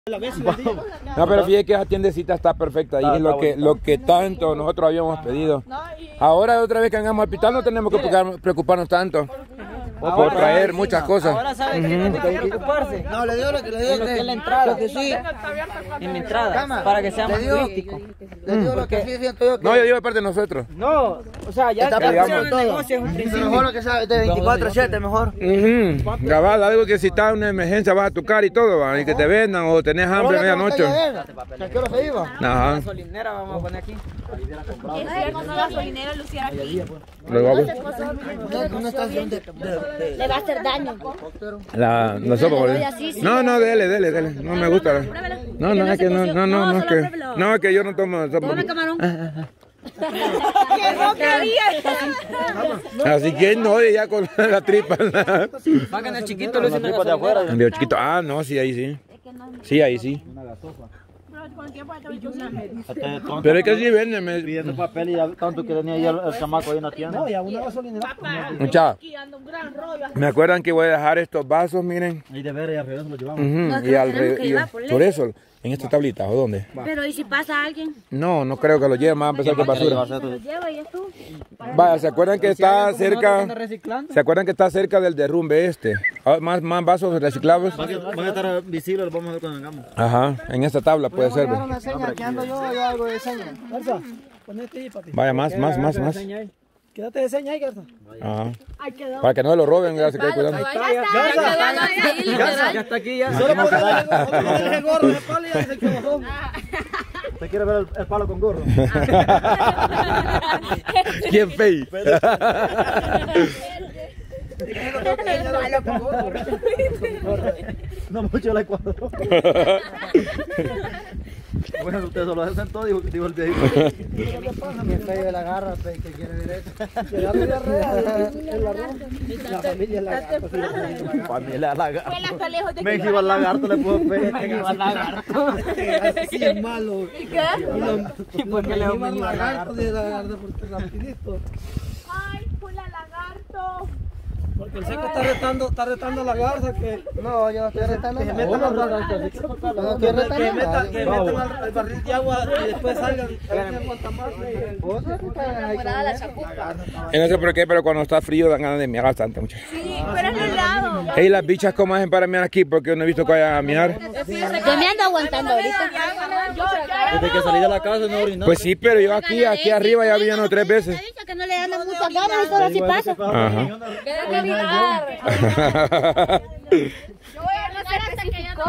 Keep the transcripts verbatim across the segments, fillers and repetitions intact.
No, pero fíjate que esa tiendecita está perfecta y es lo que, lo que tanto nosotros habíamos pedido. Ahora otra vez que vengamos al hospital no tenemos que preocuparnos, preocuparnos tanto por ahora traer muchas cosas. Ahora sabe que tiene que preocuparse. No, le digo lo que le digo lo que que es la entrada. que sí. En la entrada, para que sea más turístico. Le digo lo que sí siento yo que... No, yo digo de parte de nosotros. No, o sea, ya está que digamos, el negocio es un principio. Mejor lo que sabe, de veinticuatro siete mejor. Uh-huh. Cabal, algo que si está en una emergencia vas a tocar y todo, ¿va? Y que te vendan o tenés hambre a medianoche. ¿A qué hora se iba? Ajá. La gasolinera vamos a poner aquí. Es cierto, no gasolinera luciera aquí. Una estación de... Le va a hacer daño. La, la sopa, ¿verdad? No, no, dele, dele, dele. No me gusta. No, no, es que no, no, no, no, es que... No, es que yo no tomo sopa. Toma camarón. ¡Qué roquería! Así que no, ya con la tripa. Pagan el chiquito, lo hacen tripas de afuera. El video chiquito. Ah, no, sí, ahí sí. Sí, ahí sí. Pero es que sí venden. Me... Pidiendo papel y ya tanto que tenía ya el, el chamaco ahí en la tienda. No, y a una gasolinera. Mucha. Me acuerdan que voy a dejar estos vasos, miren. Ahí de ver y alrededor se los llevamos. Uh-huh. No, Y alrededor. que llevar por Por eso, en esta tablita, ¿o dónde? Pero ¿y si pasa alguien? No, no creo que lo lleven, más a empezar con basura. Lo lleva y es tú. Vaya, ¿se acuerdan que está cerca? ¿Se acuerdan que está cerca del derrumbe este? Ah, Más, más vasos reciclables. Van a, van a estar visibles, los vamos a ver cuando vengamos. Ajá, en esta tabla puede ser. ¿ve? Una seña, que ando yo, yo algo de seña. Garza, ponete ahí, papi. Vaya, más, más, más, más. Quédate de seña ahí, Garza. Ajá. Para que no se lo roben, ya se quede cuidando. Ya está aquí, ya. Solo ponerle el gorro de palo y ya se quedó. ¿Te quiere ver el, el palo con gorro? ¿Quién fey? No mucho la cuadro. Bueno, usted solo se sentó, dijo, dijo el viejito. Qué feo la garra, pe, que quiere ver esto. La familia lagarto. Familia lagarto. Me iba al lagarto, le puedo pedir. Me iba al lagarto. Así es malo. ¿Y qué? ¿Y por qué le iba al lagarto de lagarto, porque rapidito. ¡Ay, pula lagarto! Porque el seco está retando, está retando a la garza que... No, yo no estoy retando. Que se metan al barril, que metan que metan al barril de agua y después salgan. Yo no sé por qué, pero cuando está frío dan ganas de miar bastante, muchachos. Sí, pero es helado. Ey, las bichas, ¿cómo hacen para miar aquí? Porque no he visto que vayan a miar. Yo me ando aguantando ahorita. Desde que salí de la casa no oriné. Pues sí, pero yo aquí, aquí arriba ya vino tres veces. Que no le dan muchas ganas y todo así pasa. Ajá. Yo voy a hacer hasta que ya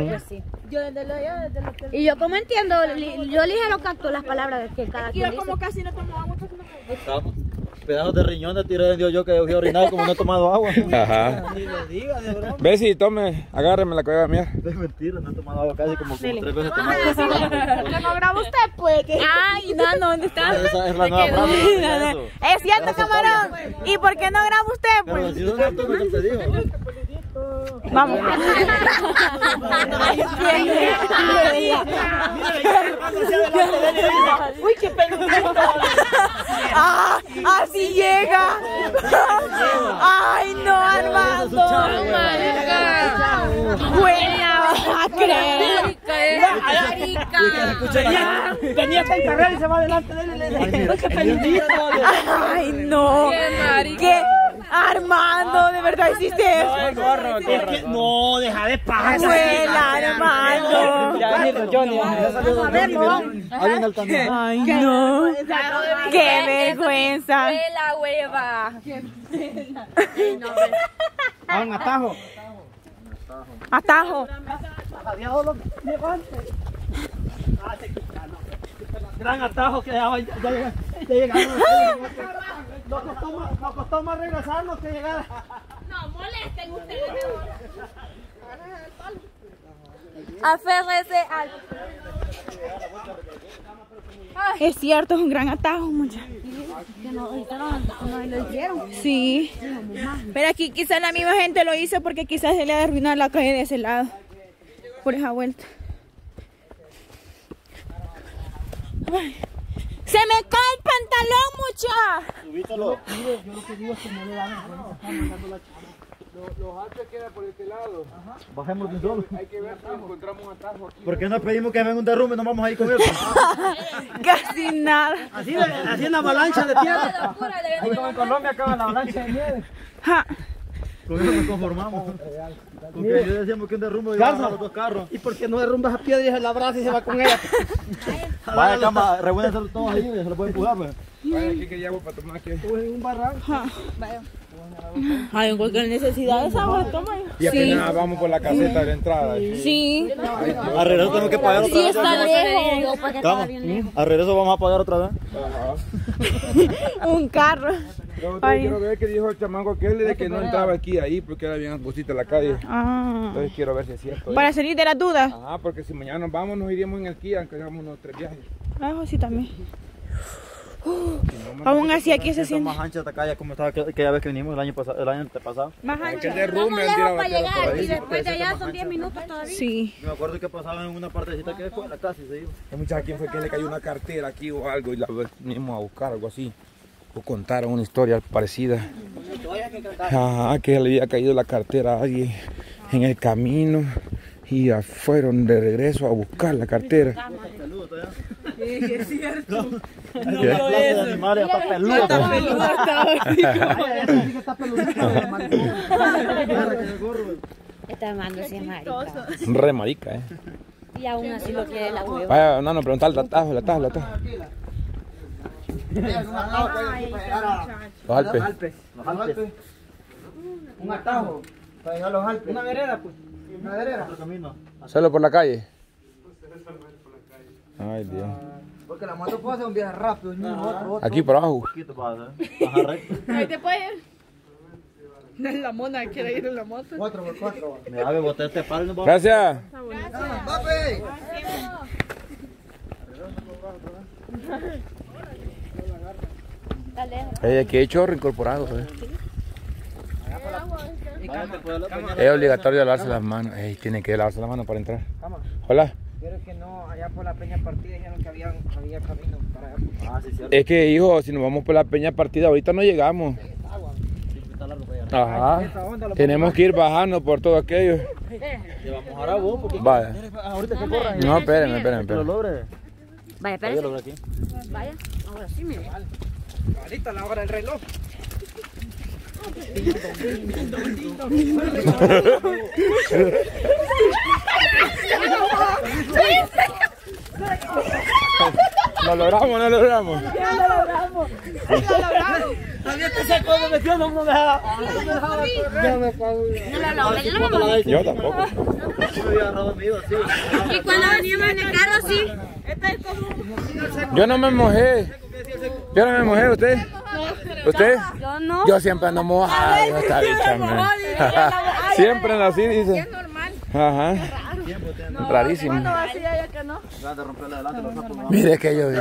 no. Y yo como entiendo, yo ligero capto las palabras que cada quien dice. Yo como casi no tomo agua. Estamos. Pedazos de riñón de tiré Dios yo que fui a orinar como no he tomado agua. Ajá. Ni le diga, de broma. Ve si tome, agárreme la que voy a miar. Es mentira, no he tomado agua casi como, como tres veces tomado. ¿Que no graba usted, pues? Ay, no, ¿dónde está? Esa es la nueva frase. Es cierto, camarón. ¿Y por qué no graba usted, Pero pues? si son ciertos lo que te digo. Vamos. Uy, qué pena. Ah, así llega. Ay, no, Armando. Buena, vas a creer. Tenía que encargar y se va delante de él y le dice, qué peludito. Ay, no. ¿Qué? Armando, de verdad hiciste eso. No, deja de pasar. Vuela, Armando. Ya venido Johnny. Vamos a verlo. Ay, no. Qué vergüenza. La hueva. A un atajo. Atajo. Gran atajo que ya, ya, ya, ya llegamos. Nos costó, más, nos costó más regresarnos que llegar. No molesten ustedes. Aférrese al... Es cierto, es un gran atajo, muchachos. Sí. Pero aquí quizás la misma gente lo hizo porque quizás se le ha de arruinar la calle de ese lado. Por esa vuelta. Ay. ¡Se me cae el pantalón, mucha! Subítalo. Yo lo que digo es que no le dan vergüenza, están mandando la chava. Los, los Alpes quedan por este lado. Ajá. Bajemos de un solo. Hay que ver si encontramos un atajo aquí. ¿Por qué no pedimos que venga un derrumbe? No vamos a ir con eso. Casi nada. Así, así una avalancha de tierra. Ahí como en Colombia acaba la avalancha de nieve. Ja. Con eso nos conformamos. Con que yo decíamos que un derrumbe iba a bajar los dos carros. ¿Y por qué no derrumbas a piedra y se la abraza y se va con ella? Vaya, cama, reúnense todos ahí, se lo pueden empujar, pues. Vaya, aquí que llevo para tomar aquí. Un barranco. Ay, en cualquier necesidad de agua, toma. Y apenas vamos por la caseta de la entrada. Sí. Al regreso tenemos que pagar otra Sí, vez. está lejos. Vamos. Al regreso vamos a pagar otra vez. Ajá. Un carro. Pero usted quiero ver que dijo el chamango aquel de que no entraba aquí ahí porque era bien angustita la calle. Ah. Entonces quiero ver si es cierto. Para salir de las dudas. Ajá, porque si mañana nos vamos nos iríamos en el Kia, aunque hagamos unos tres viajes. Ah, sí también. Aún así aquí se siente más ancha esta calle como estaba aquella vez que vinimos el año pasado, el año pasado. más Que ancha. derrumbe han tirado la tierra por ahí. Después de allá son diez minutos todavía. Sí. Me acuerdo que pasaba en una partecita que fue la casa y se iba. Hay mucha quien fue que le cayó una cartera aquí o algo y la venimos a buscar, algo así. O contaron una historia parecida. Ajá, que le había caído la cartera a alguien en el camino y ya fueron de regreso a buscar la cartera. Sí, es cierto. No, la plaza de animales está peluda. Está peluda, Esta mando sí es marica. Re marica, eh. Y aún así lo quiere la hueva. Vaya, no, no, preguntar el atajo, el atajo, el atajo. Los Alpes. Los Alpes. Un atajo para llegar a los Alpes. Una vereda, pues. Una vereda. Otro camino. ¿Solo por la calle? Ay, Dios. Porque la moto puede hacer un viaje rápido. Ni otro, otro. Aquí por abajo. Poquito para hacer. Baja recto. Ahí te puedes ir. La mona quiere ir en la moto. Cuatro por cuatro. Me va a botar este palo y nos vamos. Gracias. ¡Papi! Hey, aquí hay chorro incorporado. Pues. Es obligatorio lavarse las manos. Ey, tiene que lavarse las manos para entrar. Hola. Pero es que no, allá por la Peña Partida dijeron que había, había camino para allá. Ah, sí, cierto. Es que, hijo, si nos vamos por la Peña Partida, ahorita no llegamos. Ajá. Tenemos que ir bajando por todo aquello. Llevamos ahora vos, porque Vaya. ahorita que corran. No, espérenme, espérenme. Que lo espérenme. logre. Vaya, Yo espérate. logro aquí. Vaya, ahora sí, mire. Ahorita la hora del reloj. Lo logramos, no lo logramos. Había que ser cuando metió, no me dejaba. Ya me pago. Yo tampoco. Yo me había agarrado mío así. Y cuando veníamos en el carro, sí. Yo no me mojé. Yo no me mojé, ¿usted? ¿Usted? Yo no. Yo siempre ando mojado. Esta bicha, man. Siempre ando así, dice. Es normal. Ajá. Rarísimo. Así ella que no. Trata de romperle adelante los sapos. Mire que yo vi.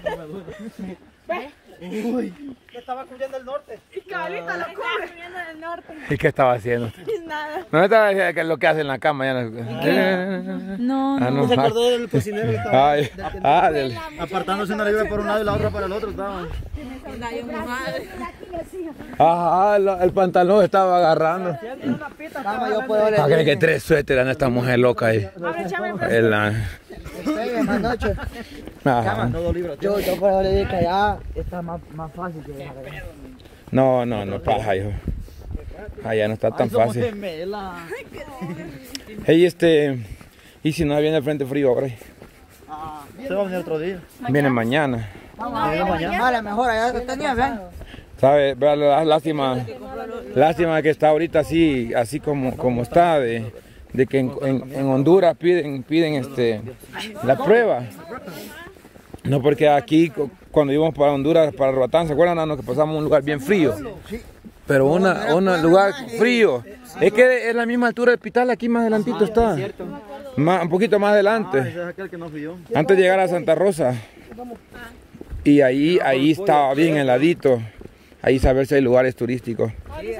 Que estaba cubriendo el norte. Y cabalita lo cubre. Viendo del norte. ¿Y qué estaba haciendo? Nada. No estaba diciendo que es lo que hace en la cama. Ya no. No, Ah, no. Se acordó del cocinero que estaba. Ay, ah, del- Apartándose una lluvia por un lado y la otra para el otro. Estaba. ah, ah, la- el pantalón estaba agarrando. Cama, yo puedo ¿Para creer que tres suéteres anda esta mujer loca ahí? El, ah, más noche. ajá. Todo libre. Yo, yo por ahora le dije que allá está más, más fácil que dejar allá. No, no, no paja, hijo. Allá no está tan fácil. Gemela. Hey, este. ¿Y si no viene el frente frío ahora? Se va a venir otro día. Viene mañana. Viene mañana. Vale, mejor allá que tenía, ven. ¿Sabe? Vea, la- Lástima. Lástima que está ahorita así, así como, como está, de, de que en, en- en Honduras piden, piden este, la prueba. No, porque aquí cu- cuando íbamos para Honduras, para Roatán, ¿se acuerdan? No, que pasamos un lugar bien frío. Pero una, un lugar frío. Es que es la misma altura del hospital, aquí más adelantito está. Más, un poquito más Ah, adelante. ese es aquel que no fui yo. Antes de llegar a Santa Rosa. Y ahí, ahí estaba bien heladito. Ahí saber si hay lugares turísticos.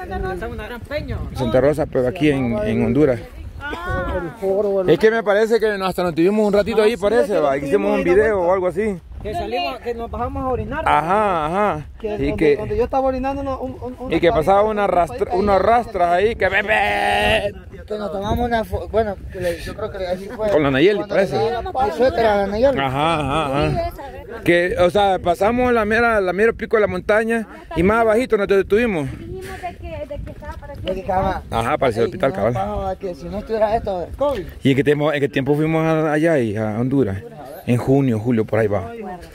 Santa Rosa, pero aquí en, en Honduras. Es que me parece que hasta nos tuvimos un ratito ahí, parece, va. Hicimos un video o algo así. Que salimos, que nos bajamos a orinar. Ajá, ajá. Que Y donde, que, donde yo estaba orinando una, un, un, una y que pasaba palita, una rastra, unos rastras ahí, que bebé. que nos tomamos una foto, bueno, que le, yo creo que así fue. Con la Nayeli, cuando parece. le daban el suéter a la Nayeli. Ajá, ajá, ajá. Que, o sea, pasamos la mera, la mera pico de la montaña y más abajito nos detuvimos. Dijimos de que, de que estaba para De que cabal. Ajá, para el hospital, no, cabal. bajaba, que si no estuviera esto del COVID. ¿Y en qué tiempo, en qué tiempo fuimos a- allá y a Honduras? En junio, julio, por ahí va.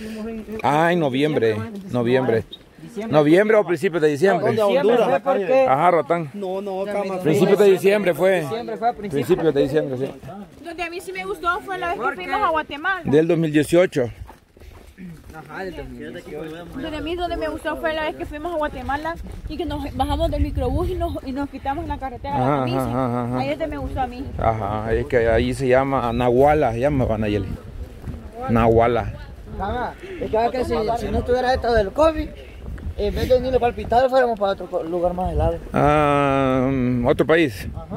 Ah, en noviembre, noviembre. Noviembre o principios de diciembre. Diciembre fue porque... Ajá, Rotán. No, no, cama. Principios de diciembre fue. Diciembre fue a principios. Principios de diciembre, sí. Donde a mí sí me gustó fue la vez que fuimos a Guatemala. Del dos mil dieciocho. Ajá, del dos mil dieciocho. Donde a mí donde me gustó fue la vez que fuimos a Guatemala y que nos bajamos del microbús y nos, y nos quitamos en la carretera Ajá, la bici. ajá, ajá, ajá. Ahí es donde me gustó a mí. Ajá, es que ahí se llama Nahuala, se llama Vanayeli. Nahuala. Cama, es que, que si, si no estuviera esto del COVID, en vez de venirle para el hospital, fuéramos para otro co- lugar más helado. Ah, otro país. Ajá.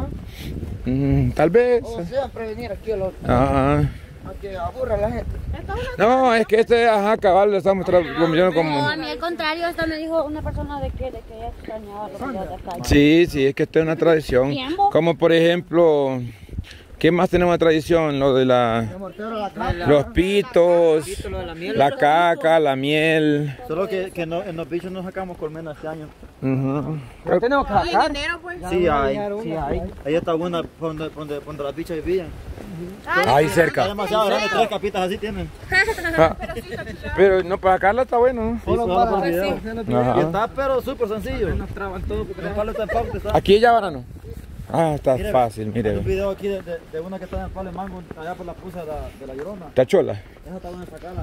Mm, tal vez. O sea, prevenir aquí el otro. Ajá. A que aburra a la gente. No, es que este, ajá, cabal, lo estamos tra- lo metieron No, como... a mí al contrario, hasta me dijo una persona de que, de que ella extrañaba los videos de acá. Sí, sí, es que esto es una tradición. Tiempo. Como por ejemplo, ¿qué más tenemos de tradición? Lo de la... Los pitos, Lo de la miel. la caca, la miel. Solo que, que no, en los bichos no sacamos colmena este año. Ujú. Pero tenemos que Y en sacar. enero pues. Sí hay. Sí, hay. Ahí está una donde, donde, donde las bichas vivían. Ahí Está cerca. demasiado grande, tres capitas así tienen. Ah, pero no, para sacarla está bueno, ¿no? Sí, solo por video. Y Ajá. está pero súper sencillo. Nos traban todo porque El palo está en pauta, está. Aquí ya banano. Ah, está Mire, fácil, Hay un mire. video aquí de, de, de una que está en el palo de mango, allá por la pusa de la, de la Llorona. ¿Está chola? Esa está buena sacarla.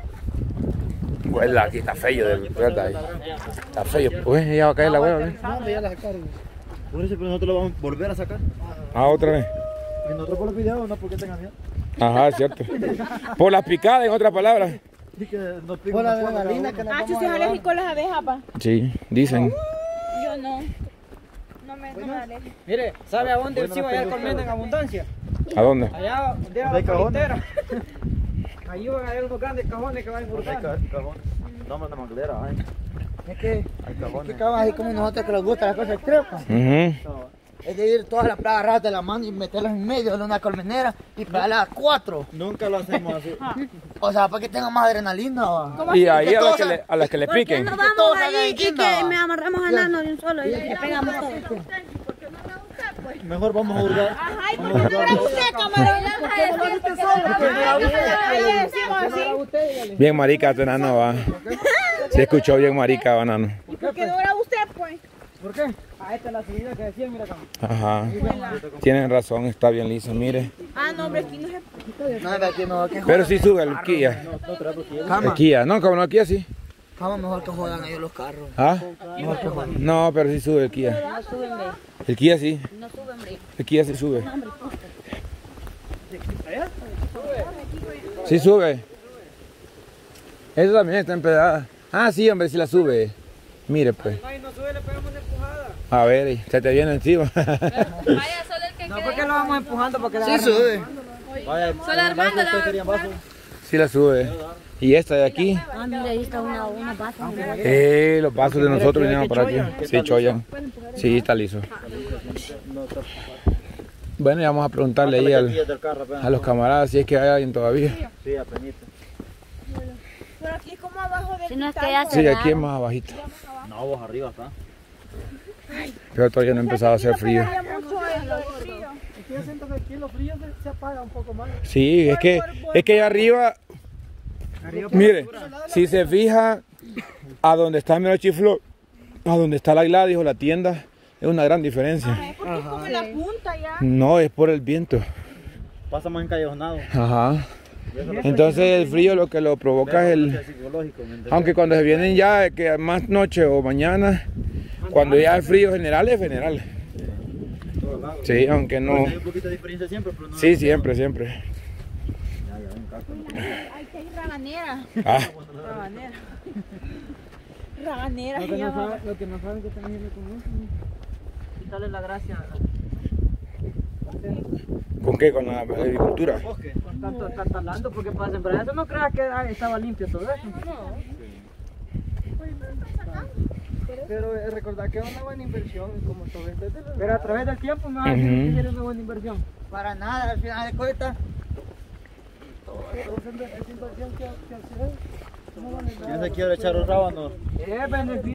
Huela, aquí está feo, de verdad. Está feo. Pues ya va a caer la hueva, ¿eh? Por eso pero nosotros lo vamos a volver a sacar. Ah, otra vez. Y nosotros por los videos, no porque tengan miedo. Ajá, cierto. Por las picadas, en otras palabras. Y que nos pican Por la una cuerda adrenalina cada que uno. nos Ah, vamos si a usted es llevar. alérgico a las abejas, pa. Sí, dicen. Yo no. No me, no me da alergia. Mire, ¿sabe a dónde sí va a hallar colmena en abundancia? ¿A dónde? Allá de la Hay cajones. carretera. Ahí van a haber unos grandes cajones que van Hay burlando. ca- cajones. No, no, no, manglera, hay. Es que, Hay es que cajones. cabal, así como nosotros que nos gusta las cosas extremas. Ujú. Es de ir todas las plagas raras de la mano y meterlas en medio de una colmenera y pegarlas a cuatro. Nunca lo hacemos así. O sea, para que tenga más adrenalina. va. Y ahí a las que le, a las que le ¿Por qué piquen. no vamos todos allí hagan y que guinda? me amarramos a Nano de un solo y le pegamos todo? Mejor vamos a hurgar. Ay, ¿por qué no era usted, camarón? Ahí le decimos así. Bien marica, tu enano va. Se escuchó bien marica, banano. ¿Y por qué no era usted, pues? ¿Por qué? Ah, esta es la subida que decían, mira acá. Ajá. Tienen razón, está bien liso, mire. Ah, no, hombre, aquí no se... No, de aquí no, que Pero sí sube el Kia. El Cama, Kia, no, como no el Kia sí. cama, mejor que jodan ellos los carros. ¿Ah? No, pero sí sube el Kia. El Kia sí. El Kia sí sube. Sí sube. Eso también está empedada. Ah, sí, hombre, sí la sube. Mire, pues. Ay, no sube, le pegamos una empujada. A ver, y se te viene encima. No, ¿por qué lo vamos empujando? Porque Sí, sube. Vaya, Armando, ¿ustedes querían vaso? Sí la sube. Y esta de aquí. Ah, mira, ahí está una, una pata. Eh, los vasos de nosotros vinieron para aquí. Sí, chollan. Sí, está liso. Bueno, y vamos a preguntarle ahí al- del carro, apenas. a los camaradas si es que hay alguien todavía. Sí, apenita. Pero aquí es como abajo del Si no es que hospital. ya Sí, se aquí es más abajito. No, vos arriba está. Pero todavía no ha empezado a hacer frío. Había mucho el frío. Yo siento que aquí los fríos se, se apaga un poco más. Sí, es que, es que allá arriba, mire, si se fija a donde está el mero chiflo, a donde está la Gladys o la tienda, es una gran diferencia. Es porque es como en la punta ya. No, es por el viento. Pasa más encallejonado. Ajá. Entonces el frío lo que lo provoca es el... Psicológico, ¿me entiendes? Aunque cuando se vienen ya, que más noche o mañana, cuando ya el frío general es general. Sí, aunque no... Hay un poquito de diferencia siempre, pero no. Sí, siempre, siempre. Ay, que hay rabanera. Ah, Rabanera. Rabanera. Lo que ya no va. saben, lo que no saben que están haciendo con eso. Quitarle la gracia ¿Con qué? ¿Con la agricultura? Con tanto está talando porque para sembrar eso no creas que ah, estaba limpio todo eso. Pero eh, recordar que es una buena inversión como todo esto. Pero a través del tiempo me va a decir que es una buena inversión. Para nada, al final de cuentas. Esa inversión que hacer. ¿Quién se quiere echar los rábanos? Es beneficio.